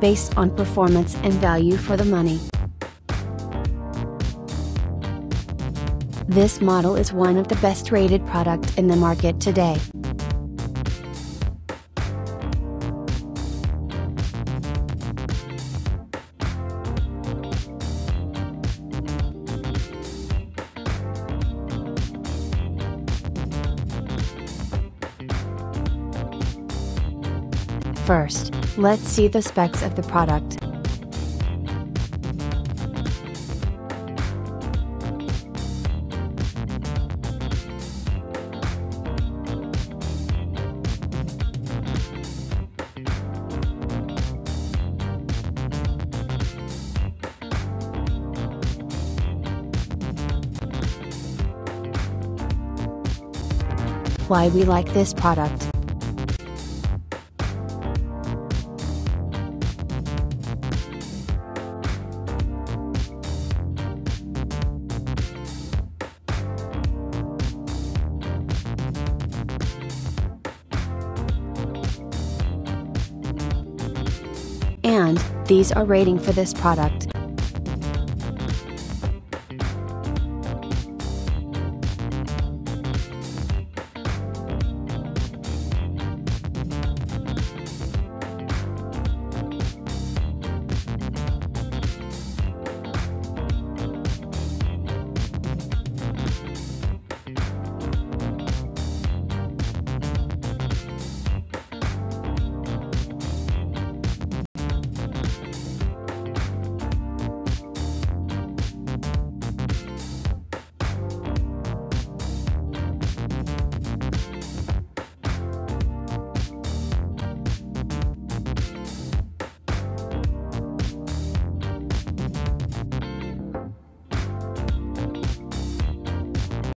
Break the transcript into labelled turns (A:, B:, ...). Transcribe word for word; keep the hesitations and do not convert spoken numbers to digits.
A: based on performance and value for the money. This model is one of the best rated products in the market today. First, let's see the specs of the product. Why we like this product. And, these are rating for this product.